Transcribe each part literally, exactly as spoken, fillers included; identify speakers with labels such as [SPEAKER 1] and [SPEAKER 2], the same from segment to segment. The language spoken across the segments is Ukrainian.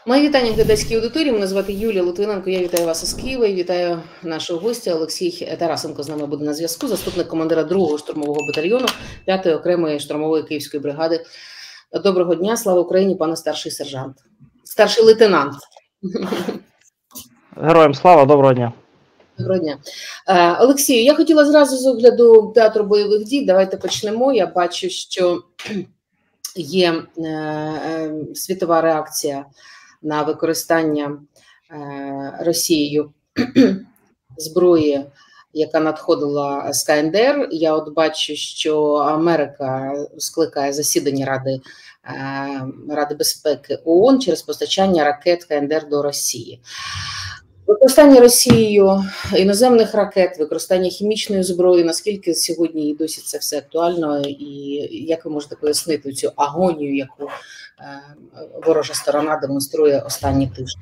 [SPEAKER 1] Мої вітання глядацькій аудиторії. Мене звати Юлія Литвиненко. Я вітаю вас із Києва і вітаю нашого гостя. Олексій Тарасенко з нами буде на зв'язку. Заступник командира другого штурмового батальйону п'ятої окремої штурмової Київської бригади. Доброго дня, слава Україні, пане старший сержант. Старший лейтенант.
[SPEAKER 2] Героям слава, доброго дня.
[SPEAKER 1] Доброго дня. Олексію, я хотіла зразу з огляду театру бойових дій. Давайте почнемо. Я бачу, що є світова реакція на використання Росією зброї, яка надходила з Ка Ен Де Ер. Я от бачу, що Америка скликає засідання Ради, Ради безпеки О О Н через постачання ракет Ка Ен Де Ер до Росії. Використання Росією іноземних ракет, використання хімічної зброї, наскільки сьогодні і досі це все актуально, і як ви можете пояснити цю агонію, яку ворожа сторона демонструє останні тижні?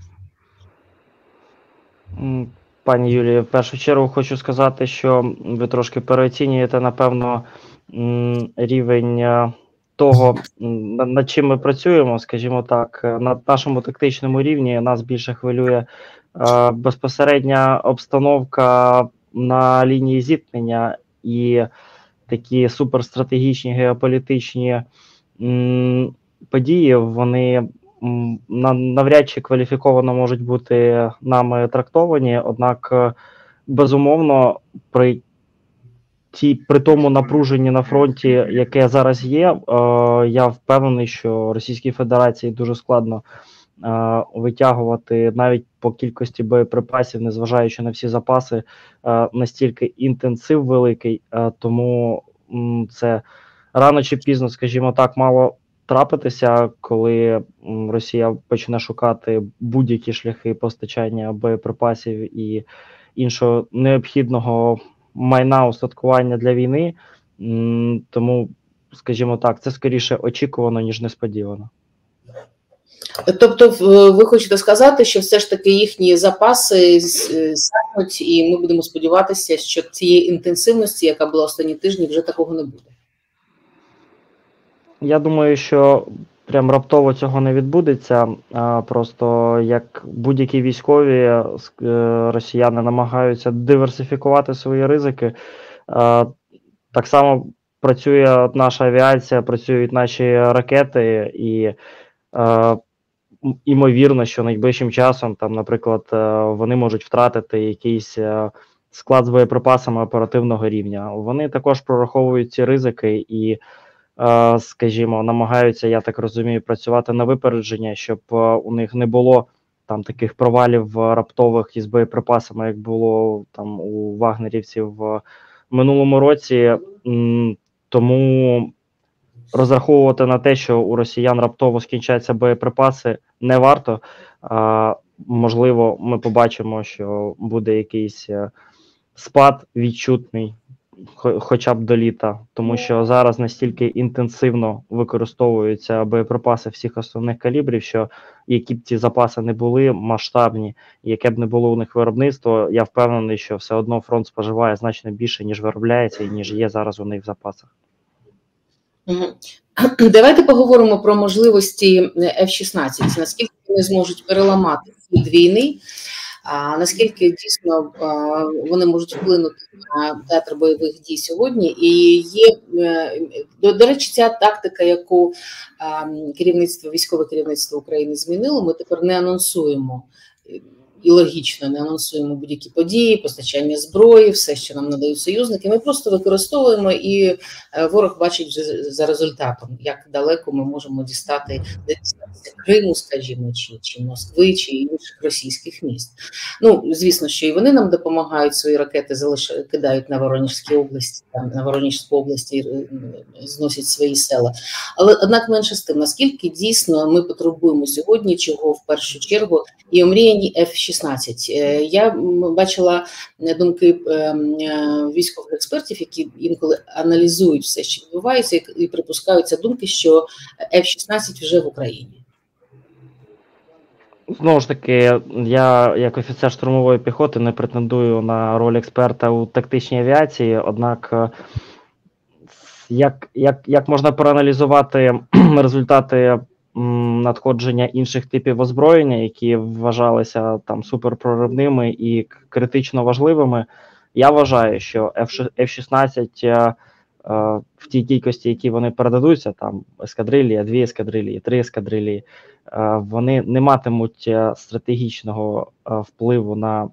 [SPEAKER 2] Пані Юлії, в першу чергу хочу сказати, що ви трошки переоцінюєте, напевно, рівень того, над чим ми працюємо, скажімо так. На нашому тактичному рівні нас більше хвилює безпосередня обстановка на лінії зіткнення і такі суперстратегічні геополітичні події, вони навряд чи кваліфіковано можуть бути нами трактовані, однак, безумовно, при, ті, при тому напруженні на фронті, яке зараз є, я впевнений, що Російській Федерації дуже складно витягувати навіть по кількості боєприпасів, незважаючи на всі запаси, настільки інтенсив великий, тому це рано чи пізно, скажімо так, мало трапитися, коли Росія почне шукати будь-які шляхи постачання боєприпасів і іншого необхідного майна устаткування для війни. Тому, скажімо так, це скоріше очікувано, ніж несподівано.
[SPEAKER 1] Тобто ви хочете сказати, що все ж таки їхні запаси сягнуть, і ми будемо сподіватися, що цієї інтенсивності, яка була останні тижні, вже такого не буде?
[SPEAKER 2] Я думаю, що прям раптово цього не відбудеться. Просто як будь-які військові, росіяни намагаються диверсифікувати свої ризики. Так само працює наша авіація, працюють наші ракети, і імовірно, що найближчим часом, там, наприклад, вони можуть втратити якийсь склад з боєприпасами оперативного рівня. Вони також прораховують ці ризики і, скажімо, намагаються, я так розумію, працювати на випередження, щоб у них не було там таких провалів раптових із боєприпасами, як було там у вагнерівців в минулому році. Тому розраховувати на те, що у росіян раптово скінчаться боєприпаси, не варто. А, можливо, ми побачимо, що буде якийсь спад відчутний, хоча б до літа, тому що зараз настільки інтенсивно використовуються боєприпаси всіх основних калібрів, що які б ці запаси не були масштабні, яке б не було у них виробництво, я впевнений, що все одно фронт споживає значно більше, ніж виробляється і ніж є зараз у них в запасах.
[SPEAKER 1] Давайте поговоримо про можливості Еф шістнадцять. Наскільки вони зможуть переламати хід війни, а наскільки дійсно а, вони можуть вплинути на театр бойових дій сьогодні. І є, до, до речі, ця тактика, яку а, керівництво, військове керівництво України змінило, ми тепер не анонсуємо. І логічно не анонсуємо будь-які події, постачання зброї, все, що нам надають союзники. Ми просто використовуємо, і ворог бачить вже за результатом, як далеко ми можемо дістати Криму, скажімо, чи, чи Москви, чи інших російських міст. Ну, звісно, що і вони нам допомагають, свої ракети залиш... кидають на Воронежській області, там, на Воронежську область і зносять свої села. Але, однак, менше з тим, наскільки дійсно ми потребуємо сьогодні, чого в першу чергу, і омріяні Еф шістнадцять. Я бачила думки військових експертів, які інколи аналізують все, що відбувається, і припускаються думки, що Еф шістнадцять вже в Україні.
[SPEAKER 2] Знову ж таки, я як офіцер штурмової піхоти не претендую на роль експерта у тактичній авіації, однак як, як, як можна проаналізувати результати надходження інших типів озброєння, які вважалися там суперпроривними і критично важливими. Я вважаю, що еф шістнадцять в тій кількості, які вони передадуться, там ескадрилія, дві ескадрилії, три ескадрилії, вони не матимуть стратегічного впливу на,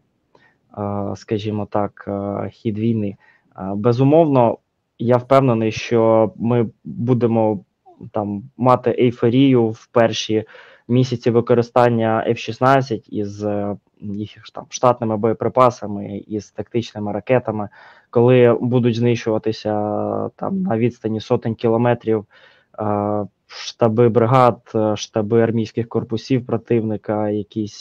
[SPEAKER 2] скажімо так, хід війни. Безумовно, я впевнений, що ми будемо там мати ейфорію в перші місяці використання еф шістнадцять із їх там штатними боєприпасами, із тактичними ракетами, коли будуть знищуватися там на відстані сотень кілометрів е, штаби бригад, штаби армійських корпусів противника, якісь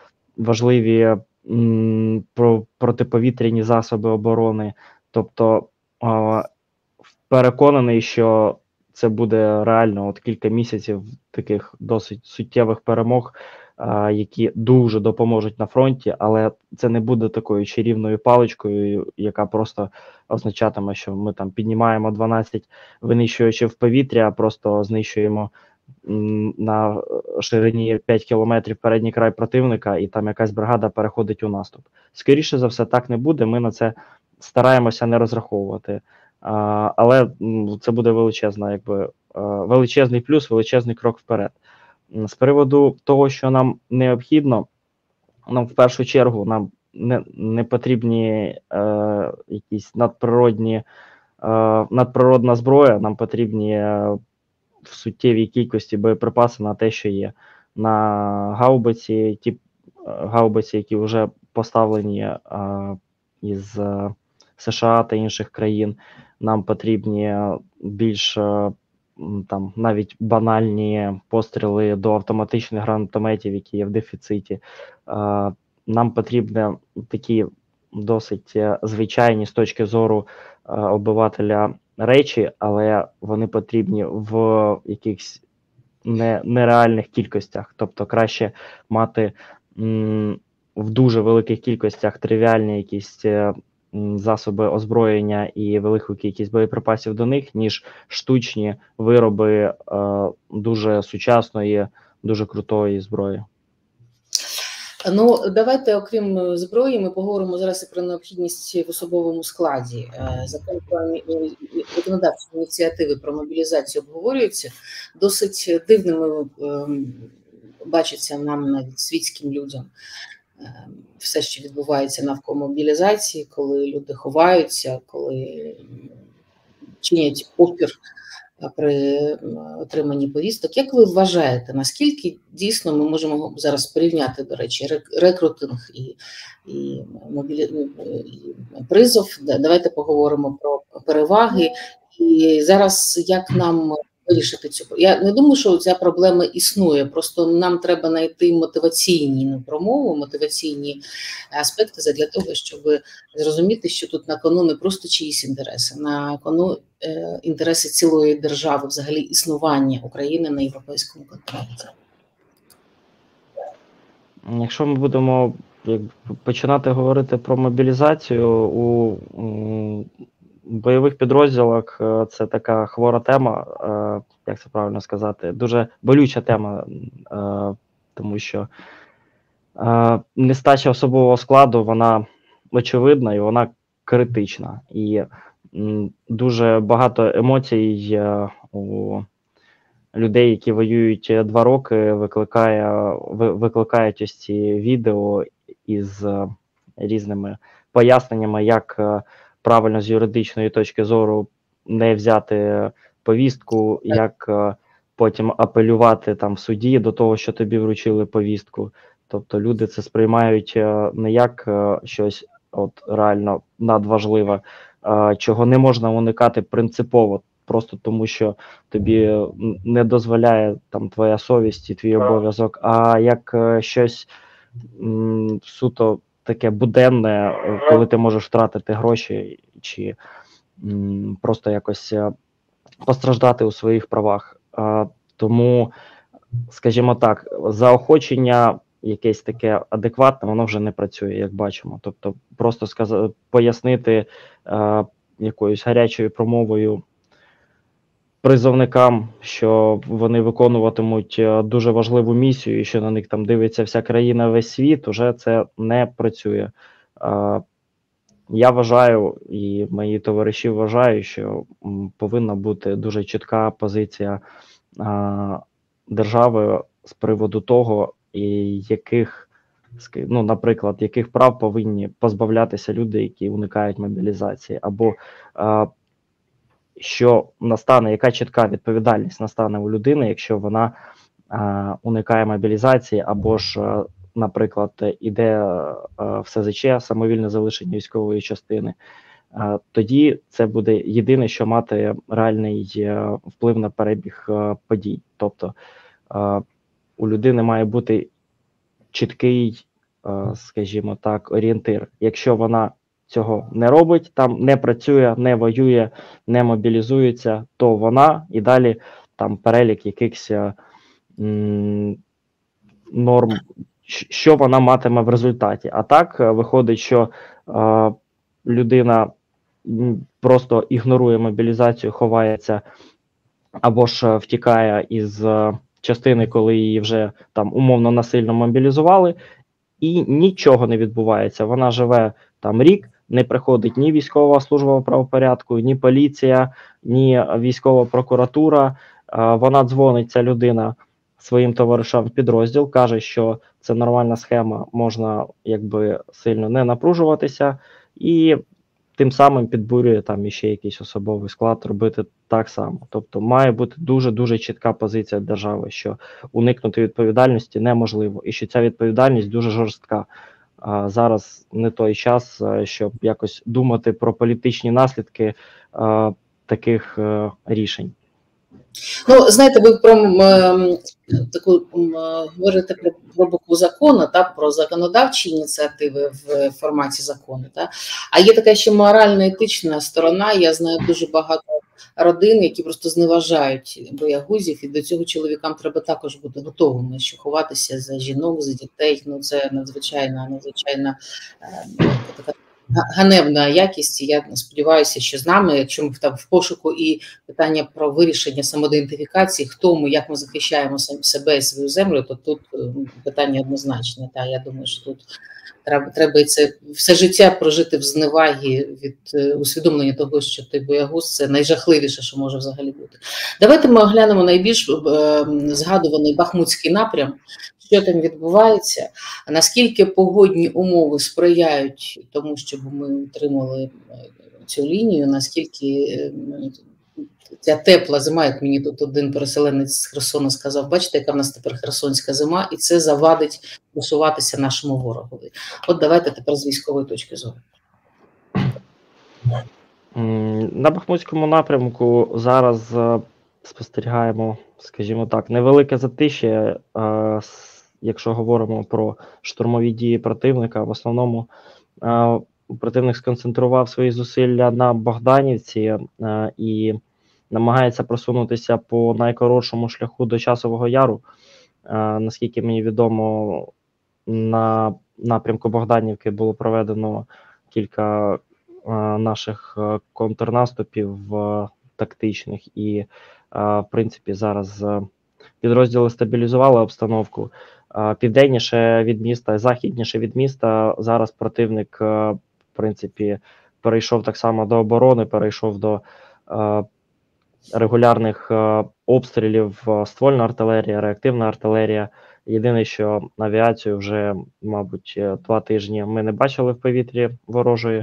[SPEAKER 2] важливі м, про, протиповітряні засоби оборони. Тобто е, переконаний, що це буде реально от кілька місяців таких досить суттєвих перемог, а, які дуже допоможуть на фронті, але це не буде такою чарівною паличкою, яка просто означатиме, що ми там піднімаємо дванадцять винищувачів в повітря, а просто знищуємо м, на ширині п'ять кілометрів передній край противника, і там якась бригада переходить у наступ. Скоріше за все, так не буде. Ми на це стараємося не розраховувати. А, але це буде величезна, якби величезний плюс, величезний крок вперед. З приводу того, що нам необхідно, нам в першу чергу нам не, не потрібні е, якісь надприродні, е, надприродна зброя, нам потрібні е, в суттєвій кількості боєприпаси на те, що є. На гаубиці, ті гаубиці, які вже поставлені е, із е, США та інших країн, нам потрібні більш там навіть банальні постріли до автоматичних гранатометів, які є в дефіциті. Нам потрібні такі досить звичайні з точки зору обивателя речі, але вони потрібні в якихось не, нереальних кількостях. Тобто краще мати м, в дуже великих кількостях тривіальні якісь засоби озброєння і велику кількість боєприпасів до них, ніж штучні вироби е, дуже сучасної, дуже крутої зброї.
[SPEAKER 1] Ну, давайте, окрім зброї, ми поговоримо зараз і про необхідність в особовому складі. Закон про законодавчі ініціативи про мобілізацію обговорюються. Досить дивними бачиться нам, навіть світським людям, все, що відбувається навколо мобілізації, коли люди ховаються, коли чинять опір при отриманні повісток. Як ви вважаєте, наскільки дійсно ми можемо зараз порівняти, до речі, рекрутинг і, і, мобілі... і призов? Давайте поговоримо про переваги. І зараз як нам вирішити цю проблему? Я не думаю, що ця проблема існує, просто нам треба знайти мотиваційні промови, мотиваційні аспекти для того, щоб зрозуміти, що тут на кону не просто чиїсь інтереси, на кону е, інтереси цілої держави, взагалі існування України на європейському континенті.
[SPEAKER 2] Якщо ми будемо починати говорити про мобілізацію, у, у бойових підрозділах це така хвора тема, як це правильно сказати, дуже болюча тема, тому що нестача особового складу, вона очевидна і вона критична. І дуже багато емоцій у людей, які воюють два роки, викликає, викликають ось ці відео із різними поясненнями, як правильно з юридичної точки зору не взяти повістку, як потім апелювати там в суді до того, що тобі вручили повістку. Тобто люди це сприймають не як щось от реально надважливе, чого не можна уникати принципово, просто тому що тобі не дозволяє там твоя совість і твій обов'язок, а як щось м, суто таке буденне, коли ти можеш втратити гроші чи м, просто якось постраждати у своїх правах. А, тому, скажімо так, заохочення якесь таке адекватне, воно вже не працює, як бачимо. Тобто просто сказати, пояснити а, якоюсь гарячою промовою призовникам, що вони виконуватимуть дуже важливу місію і що на них там дивиться вся країна, весь світ, уже це не працює. Я вважаю, і мої товариші вважають, що повинна бути дуже чітка позиція держави з приводу того, і яких, ну, наприклад, яких прав повинні позбавлятися люди, які уникають мобілізації, або а, що настане, яка чітка відповідальність настане у людини, якщо вона а, уникає мобілізації, або ж, а, наприклад, іде а, в С З Ч, самовільне залишення військової частини. А, тоді це буде єдине, що мати реальний а, вплив на перебіг а, подій. Тобто а, у людини має бути чіткий, скажімо так, орієнтир. Якщо вона цього не робить, там не працює, не воює, не мобілізується, то вона і далі там перелік якихось м, норм, що вона матиме в результаті. А так виходить, що е, людина просто ігнорує мобілізацію, ховається або ж втікає із частини, коли її вже там умовно насильно мобілізували, і нічого не відбувається. Вона живе там рік, не приходить ні військова служба правопорядку, ні поліція, ні військова прокуратура. Вона дзвонить, ця людина, своїм товаришам в підрозділ, каже, що це нормальна схема, можна якби сильно не напружуватися, і тим самим підбурює там іще якийсь особовий склад робити так само. Тобто має бути дуже-дуже чітка позиція держави, що уникнути відповідальності неможливо, і що ця відповідальність дуже жорстка. А зараз не той час, щоб якось думати про політичні наслідки а, таких а, рішень.
[SPEAKER 1] Ну, знаєте, ви про м, таку м, говорите про, про букву закону, та, про законодавчі ініціативи в форматі закону. Та. А є така ще морально-етична сторона. Я знаю дуже багато родин, які просто зневажають боягузів, і до цього чоловікам треба також бути готовими, що ховатися за жінок, за дітей. Ну, це надзвичайна, надзвичайна е, така ганебна якість. Я сподіваюся, що з нами, якщо ми там в пошуку і питання про вирішення самоідентифікації, хто ми, як ми захищаємо себе і свою землю, то тут питання однозначне. Та я думаю, що тут треба, треба це все життя прожити в зневагі від усвідомлення того, що ти боягуз, це найжахливіше, що може взагалі бути. Давайте ми оглянемо найбільш е, згадуваний Бахмутський напрям. Що там відбувається, наскільки погодні умови сприяють тому, щоб ми утримали цю лінію, наскільки ця тепла зима, як мені тут один переселенець з Херсона сказав, бачите, яка в нас тепер херсонська зима, і це завадить просуватися нашому ворогові. От давайте тепер з військової точки зору.
[SPEAKER 2] На Бахмутському напрямку зараз спостерігаємо, скажімо так, невелике затишє. Якщо говоримо про штурмові дії противника, в основному е, противник сконцентрував свої зусилля на Богданівці е, і намагається просунутися по найкоротшому шляху до Часового Яру. Е, наскільки мені відомо, на напрямку Богданівки було проведено кілька е, наших контрнаступів е, тактичних, і е, в принципі зараз е, підрозділи стабілізували обстановку. Південніше від міста, західніше від міста зараз противник, в принципі, перейшов так само до оборони, перейшов до е, регулярних е, обстрілів, ствольна артилерія, реактивна артилерія. Єдине, що авіацію вже, мабуть, два тижні ми не бачили в повітрі ворожої.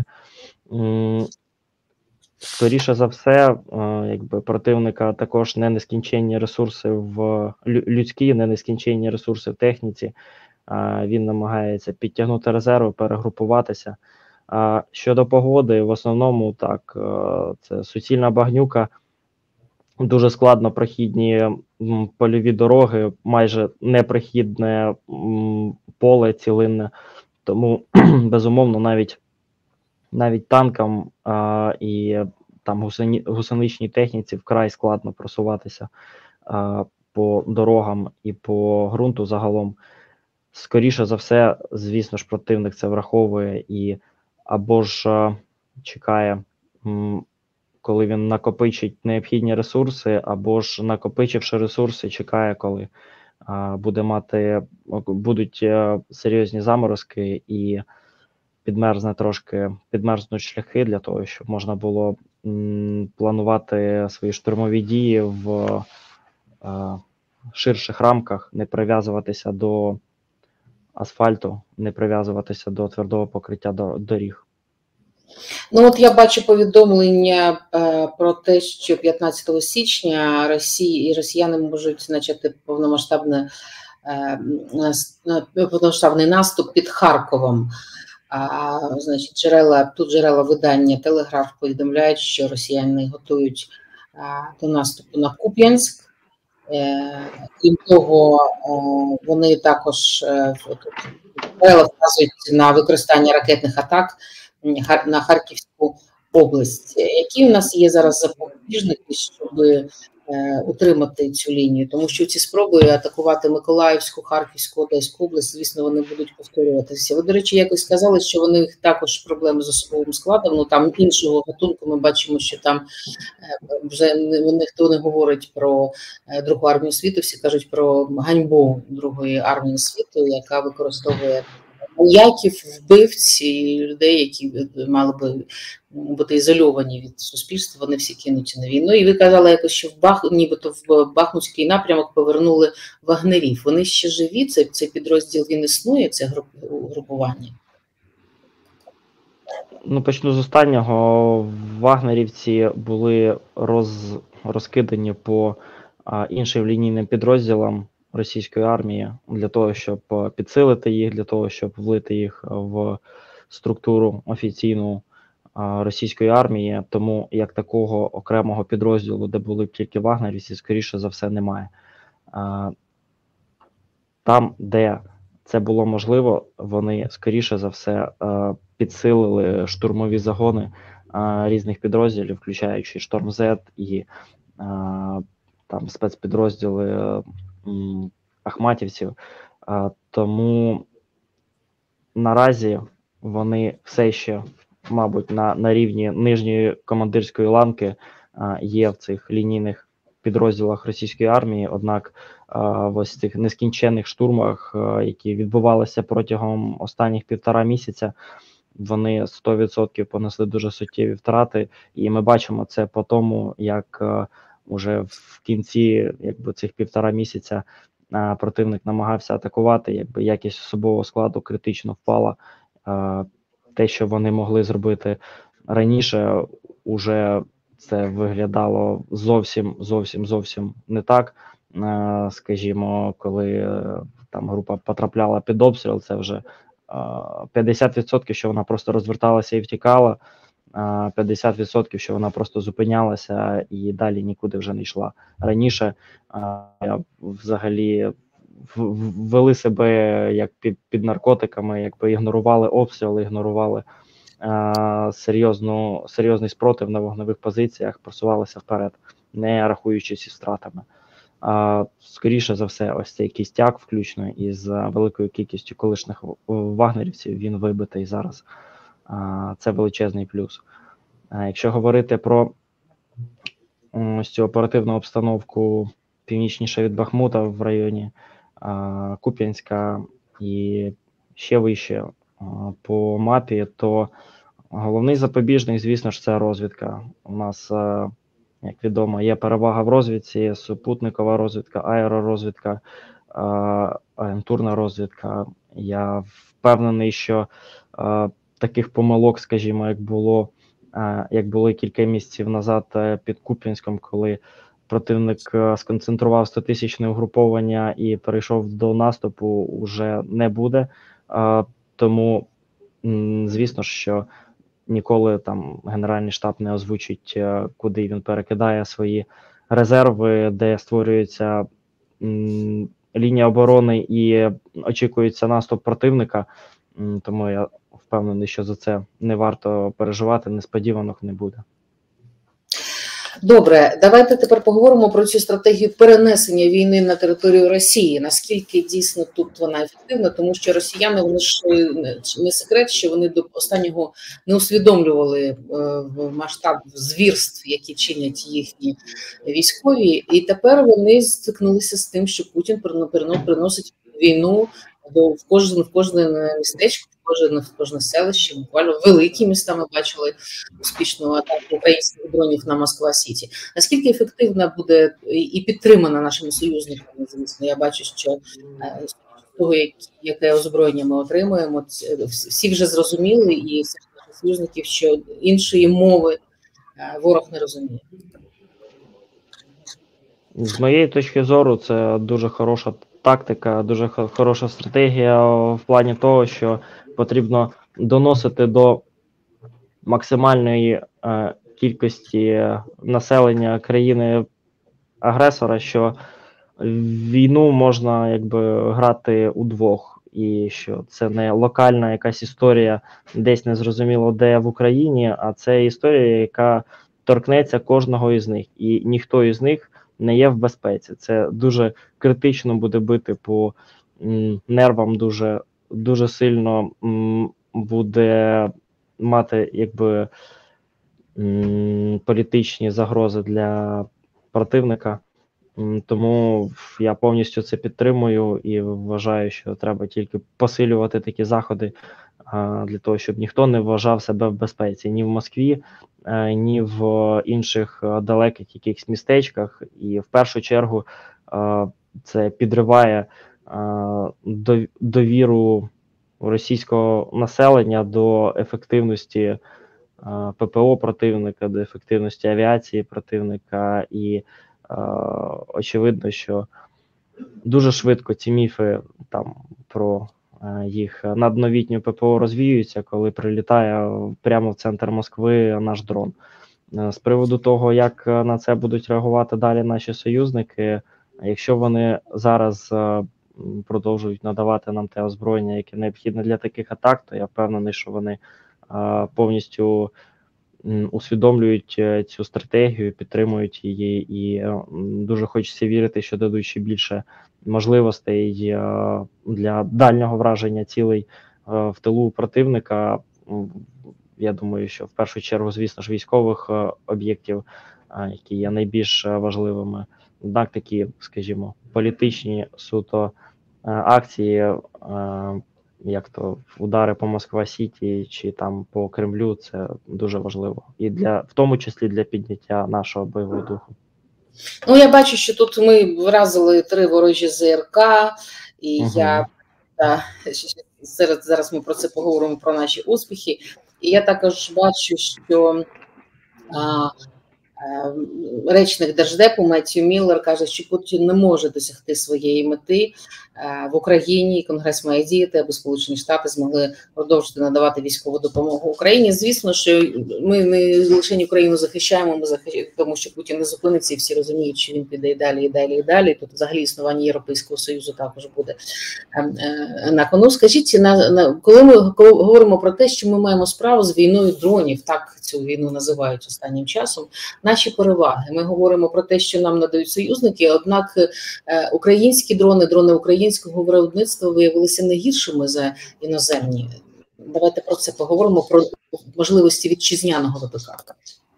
[SPEAKER 2] Скоріше за все, е, якби противника також не нескінченні ресурси в людські, не нескінченні ресурси в техніці. Е, він намагається підтягнути резерви, перегрупуватися. А щодо погоди, в основному так, е, це суцільна багнюка, дуже складно прохідні м, польові дороги, майже непрохідне м, поле цілинне. Тому, безумовно, навіть навіть танкам а, і там гусені, гусеничній техніці вкрай складно просуватися а, по дорогам і по ґрунту загалом. Скоріше за все, звісно ж, противник це враховує і або ж а, чекає, м, коли він накопичить необхідні ресурси, або ж накопичивши ресурси, чекає, коли а, буде мати, будуть а, серйозні заморозки і підмерзне трошки, підмерзнуть шляхи для того, щоб можна було м, планувати свої штурмові дії в а, ширших рамках, не прив'язуватися до асфальту, не прив'язуватися до твердого покриття доріг.
[SPEAKER 1] Ну от я бачу повідомлення е, про те, що п'ятнадцятого січня Росії і росіяни можуть почати повномасштабне, е, повномасштабний наступ під Харковом. А, значить, джерела, тут джерела видання Телеграф повідомляють, що росіяни готують а, до наступу на Куп'янськ. Е, крім того, е, вони також е, джерела вказують на використання ракетних атак на Харківську область. Які у нас є зараз запобіжники, щоб е, утримати цю лінію? Тому що ці спроби атакувати Миколаївську, Харківську, Одеську область, звісно, вони будуть повторюватися. Ви, до речі, якось сказали, що у них також проблеми з особовим складом, ну там іншого гатунку ми бачимо, що там вже ніхто не говорить про Другу армію світу, всі кажуть про ганьбу Другої армії світу, яка використовує маньяків, вбивць і людей, які мали би бути ізольовані від суспільства, вони всі кинуті на війну. І ви казали якось, що в Бах, нібито в Бахмутський напрямок повернули вагнерів. Вони ще живі? Це, цей підрозділ, він існує, це груп, групування?
[SPEAKER 2] Ну, почну з останнього. Вагнерівці були роз, розкидані по а, іншим лінійним підрозділам російської армії для того, щоб підсилити їх, для того, щоб влити їх в структуру офіційну а, російської армії. Тому як такого окремого підрозділу, де були б тільки вагнерівці, скоріше за все, немає. А, там, де це було можливо, вони скоріше за все а, підсилили штурмові загони а, різних підрозділів, включаючи Шторм Зет і а, там спецпідрозділи м, ахматівців. А, тому наразі вони все ще, мабуть, на, на рівні нижньої командирської ланки а, є в цих лінійних підрозділах російської армії, однак а, в ось цих нескінченних штурмах, а, які відбувалися протягом останніх півтора місяця, вони сто відсотків понесли дуже суттєві втрати, і ми бачимо це по тому, як а, уже в кінці якби, цих півтора місяця а, противник намагався атакувати, якби якість особового складу критично впала. А, те, що вони могли зробити раніше, уже це виглядало зовсім, зовсім, зовсім не так. А, скажімо, коли там група потрапляла під обстріл, це вже п'ятдесят відсотків, що вона просто розверталася і втікала, п'ятдесят відсотків, що вона просто зупинялася і далі нікуди вже не йшла. Раніше взагалі вели себе як під, під наркотиками, якби ігнорували обстріли, ігнорували серйозну, серйозний спротив на вогневих позиціях, просувалися вперед, не рахуючись із втратами. А, скоріше за все, ось цей кістяк, включно із великою кількістю колишніх вагнерівців, він вибитий зараз. А, це величезний плюс. А, якщо говорити про ось цю оперативну обстановку північніше від Бахмута в районі а, Куп'янська і ще вище а, по мапі, то головний запобіжник, звісно ж, це розвідка. У нас а, як відомо, є перевага в розвідці, супутникова розвідка, аеророзвідка, агентурна розвідка. Я впевнений, що а, таких помилок, скажімо, як було, а, як були кілька місяців назад під Куп'янськом, коли противник сконцентрував стотисячне угруповання і перейшов до наступу, вже не буде. А, тому, м, звісно, що ніколи там Генеральний штаб не озвучить, куди він перекидає свої резерви, де створюється м, лінія оборони і очікується наступ противника. М, тому я впевнений, що за це не варто переживати, несподіванок не буде.
[SPEAKER 1] Добре, давайте тепер поговоримо про цю стратегію перенесення війни на територію Росії. Наскільки дійсно тут вона ефективна, тому що росіяни, вони ж не секрет, що вони до останнього не усвідомлювали масштаб звірств, які чинять їхні військові, і тепер вони стикнулися з тим, що Путін приносить війну до в кожне в кожне містечко, в кожне в кожне селище, буквально великі міста. Ми бачили успішну атаку українських дронів на Москва-Сіті. Наскільки ефективна буде і підтримана нашими союзниками? Звісно, я бачу, що з того, яке озброєння ми отримуємо, всі вже зрозуміли, і всіх наших союзників, що іншої мови ворог не розуміє.
[SPEAKER 2] З моєї точки зору, це дуже хороша тактика, дуже хороша стратегія в плані того, що потрібно доносити до максимальної е, кількості населення країни-агресора, що війну можна якби грати удвох, і що це не локальна якась історія десь незрозуміло де в Україні, а це історія, яка торкнеться кожного із них, і ніхто із них не є в безпеці. Це дуже критично буде бити по м, нервам, дуже, дуже сильно м, буде мати якби м, політичні загрози для противника. М, Тому я повністю це підтримую і вважаю, що треба тільки посилювати такі заходи а, для того, щоб ніхто не вважав себе в безпеці ні в Москві, а, ні в інших а, далеких якихось містечках. І в першу чергу а, це підриває а, довіру російського населення до ефективності а, ППО противника, до ефективності авіації противника. І очевидно, що дуже швидко ці міфи там про їх надновітню ППО розвіюються, коли прилітає прямо в центр Москви наш дрон. З приводу того, як на це будуть реагувати далі наші союзники, якщо вони зараз продовжують надавати нам те озброєння, яке необхідне для таких атак, то я впевнений, що вони повністю усвідомлюють цю стратегію, підтримують її, і дуже хочеться вірити, що дадуть ще більше можливостей для дальнього враження цілей в тилу противника. Я думаю, що в першу чергу, звісно ж, військових об'єктів, які є найбільш важливими. Однак такі, скажімо, політичні суто акції, як то удари по Москва-Сіті чи там по Кремлю, це дуже важливо. І для, в тому числі для підняття нашого бойового духу.
[SPEAKER 1] Ну, я бачу, що тут ми вразили три ворожі ЗРК, і угу. я та, серед, зараз ми про це поговоримо, про наші успіхи. І я також бачу, що а, речник Держдепу Меттью Міллер каже, що Путін не може досягти своєї мети в Україні. Конгрес має діяти, аби Сполучені Штати змогли продовжити надавати військову допомогу Україні. Звісно, що ми не лише Україну захищаємо, ми захищаємо, тому що Путін не зупиниться, і всі розуміють, що він піде і далі, і далі, і далі. Тут взагалі існування Європейського Союзу також буде на кону. Скажіть, на, на, коли ми коли говоримо про те, що ми маємо справу з війною дронів, так цю війну називають останнім часом, наші переваги. Ми говоримо про те, що нам надають союзники, однак е, українські дрони, дрони українського виробництва виявилися не гіршими за іноземні. Давайте про це поговоримо, про можливості вітчизняного ВПК.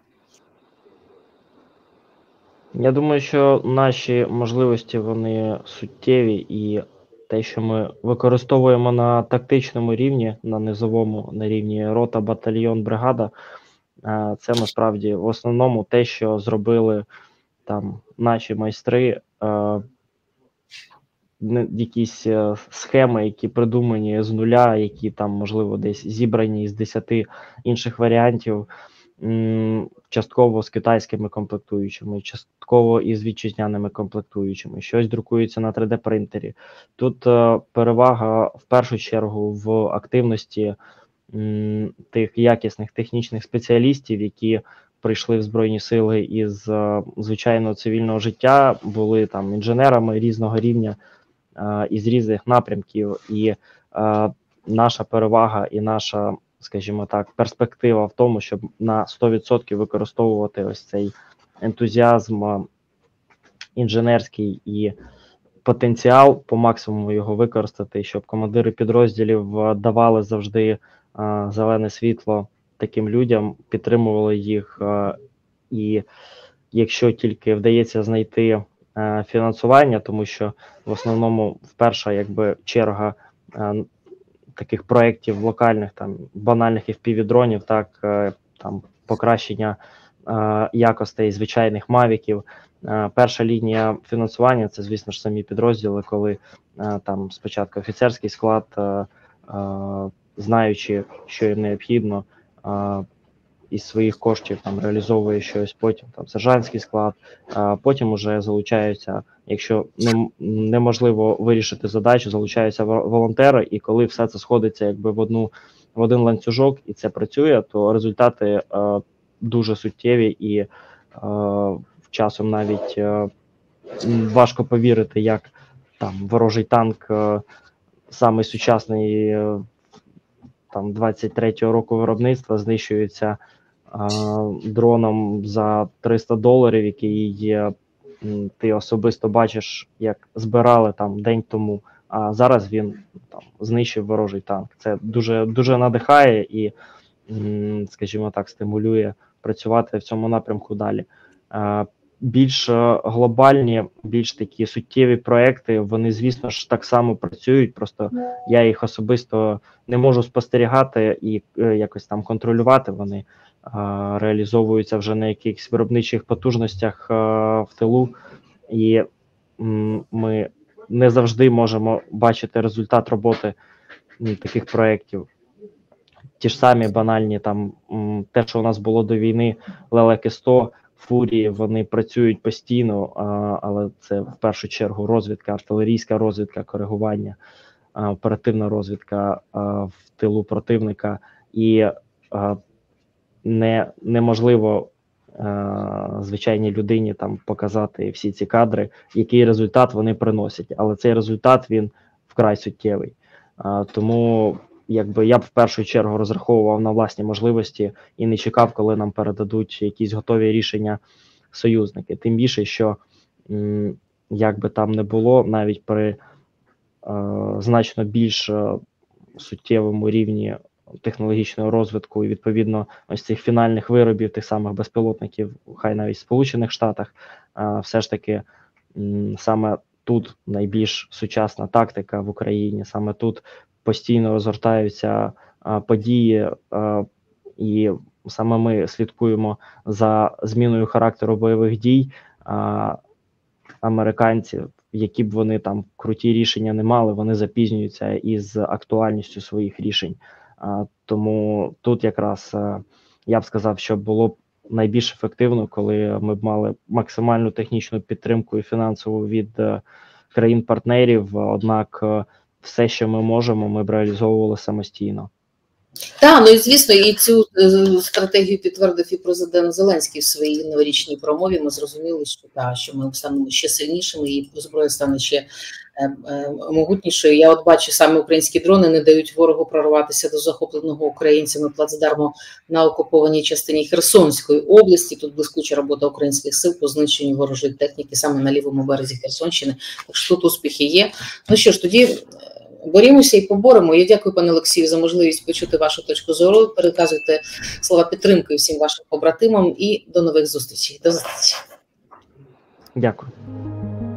[SPEAKER 2] Я думаю, що наші можливості, вони суттєві, і те, що ми використовуємо на тактичному рівні, на низовому, на рівні рота, батальйон, бригада, це насправді в основному те, що зробили там наші майстри, е, якісь схеми, які придумані з нуля, які там, можливо, десь зібрані з десяти інших варіантів, м, частково з китайськими комплектуючими, частково із вітчизняними комплектуючими. Щось друкується на три де принтері. Тут е, перевага в першу чергу в активності тих якісних технічних спеціалістів, які прийшли в Збройні Сили із звичайного цивільного життя, були там інженерами різного рівня, із різних напрямків, і наша перевага і наша, скажімо так, перспектива в тому, щоб на сто відсотків використовувати ось цей ентузіазм інженерський і потенціал, по максимуму його використати, щоб командири підрозділів давали завжди а, зелене світло таким людям, підтримували їх, а, і якщо тільки вдається знайти а, фінансування, тому що в основному вперша якби черга а, таких проєктів локальних, там банальних еф пі ві-дронів, так, а, там покращення а, якостей звичайних мавіків. Перша лінія фінансування – це, звісно ж, самі підрозділи, коли там спочатку офіцерський склад, знаючи, що їм необхідно, із своїх коштів там реалізовує щось, потім там сержантський склад, потім уже залучаються, якщо неможливо вирішити задачу, залучаються волонтери, і коли все це сходиться якби в одну в один ланцюжок і це працює, то результати дуже суттєві і часом навіть е, важко повірити, як там ворожий танк, е, самий сучасний е, там двадцять третього року виробництва, знищується е, дроном за триста доларів, який є, ти особисто бачиш, як збирали там день тому, а зараз він там знищив ворожий танк. Це дуже, дуже надихає і, м, скажімо так, стимулює працювати в цьому напрямку далі. Е, Більш глобальні, більш такі суттєві проекти, вони, звісно ж, так само працюють, просто я їх особисто не можу спостерігати і е, якось там контролювати, вони е, реалізовуються вже на якихось виробничих потужностях е, в тилу, і м, ми не завжди можемо бачити результат роботи м, таких проєктів. Ті ж самі банальні, там, м, те, що у нас було до війни, лелеки сто, Фурії, вони працюють постійно, а, але це в першу чергу розвідка, артилерійська розвідка, коригування, а, оперативна розвідка а, в тилу противника, і а, не, неможливо а, звичайній людині там показати всі ці кадри, який результат вони приносять, але цей результат, він вкрай суттєвий. А, тому якби я б в першу чергу розраховував на власні можливості і не чекав, коли нам передадуть якісь готові рішення союзники. Тим більше, що м, як би там не було, навіть при е, значно більш е, суттєвому рівні технологічного розвитку і, відповідно, ось цих фінальних виробів, тих самих безпілотників, хай навіть в Сполучених Штатах, е, все ж таки м, саме тут найбільш сучасна тактика в Україні, саме тут постійно розгортаються а, події, а, і саме ми слідкуємо за зміною характеру бойових дій. А, американці, які б вони там круті рішення не мали, вони запізнюються із актуальністю своїх рішень. А, тому тут якраз а, я б сказав, що було б найбільш ефективно, коли ми б мали максимальну технічну підтримку і фінансову від а, країн-партнерів, однак все, що ми можемо, ми б реалізовували самостійно.
[SPEAKER 1] Так, ну і звісно, і цю е, стратегію підтвердив і президент Зеленський в своїй новорічній промові. Ми зрозуміли, що так, що ми станемо ще сильнішими, і зброя стане ще е, е, могутнішою. Я от бачу, саме українські дрони не дають ворогу прорватися до захопленого українцями плацдарму на окупованій частині Херсонської області. Тут блискуча робота українських сил по знищенню ворожої техніки саме на лівому березі Херсонщини. Так що тут успіхи є. Ну що ж, тоді борімося і поборемо. Я дякую, пане Олексію, за можливість почути вашу точку зору. Переказуйте слова підтримки всім вашим побратимам і до нових зустрічей. До зустрічі.
[SPEAKER 2] Дякую.